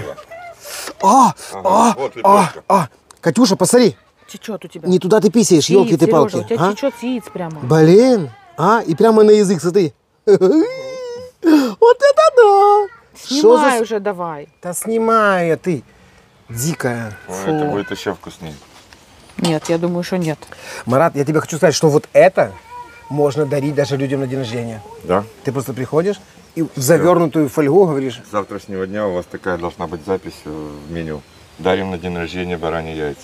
Вот лепешка. Катюша, посмотри, Течет у тебя. не туда ты писаешь, Яиц, елки ты Сережа, палки. у тебя течет яиц прямо. Блин, и прямо на язык, смотри. Вот это да! Шо Снимай за- уже давай. Да снимай я ты, дикая. Ой, это будет еще вкуснее. Нет, я думаю, что нет. Марат, я тебе хочу сказать, что вот это можно дарить даже людям на день рождения. Да? Ты просто приходишь и в завернутую фольгу говоришь, С завтрашнего дня у вас такая должна быть запись в меню. Дарим на день рождения бараньи яйца.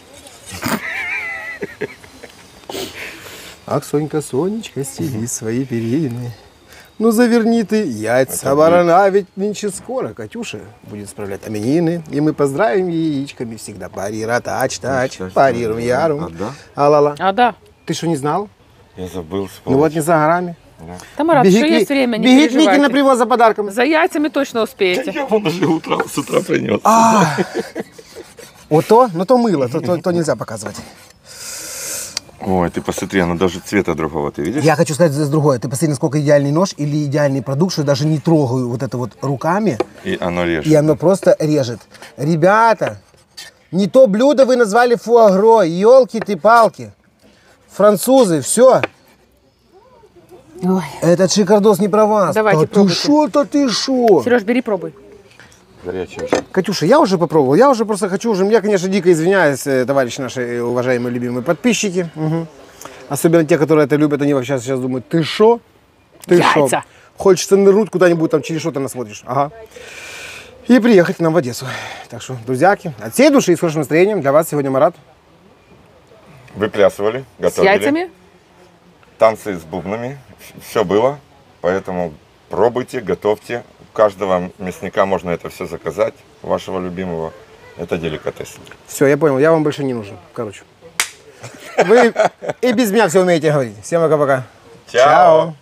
ах, Сонька, Сонечка, стели свои перины. Ну заверни ты яйца Это барана, ведь нынче скоро Катюша будет справлять именины, и мы поздравим яичками всегда. Парира, тач, парирум, ярум. А, да? Алала. Да. Ты что, не знал? Я забыл Ну вспомнить. вот не за горами. Тамара, Беги еще к Ли- есть время, не беги к Лике на переживайте. привоз за подарком. За яйцами точно успеете. Я вон уже с утра принес. Вот то, но то мыло, то нельзя показывать. Ой, ты посмотри, оно даже цвета другого, ты видишь? Я хочу сказать за другое. Ты посмотри, насколько идеальный нож или идеальный продукт, что я даже не трогаю вот это вот руками, И оно режет. и оно просто режет. Ребята, не то блюдо вы назвали фуагро, елки ты палки. Французы, все. Ой. Этот шикардос не про вас. Давайте, да ты пробуйте. шо, да ты шо? Сереж, бери, пробуй. Горячее уже. Катюша, я уже попробовал, я уже просто хочу уже. Я, конечно, дико извиняюсь, товарищи наши уважаемые, любимые подписчики. Мгм. Особенно те, которые это любят, они вообще сейчас думают, ты шо? Ты шо? Яйца. Хочется нырнуть куда-нибудь, там через что ты насмотришь. Ага. И приехать к нам в Одессу. Так что, друзьяки, от всей души и с хорошим настроением для вас сегодня Марат. Выплясывали, С готовили. яйцами. Танцы с бубнами. Все было. Поэтому пробуйте, готовьте. У каждого мясника можно это все заказать. Вашего любимого. Это деликатес. Все, я понял, я вам больше не нужен. Короче. Вы и без меня все умеете говорить. Всем пока-пока. Чао.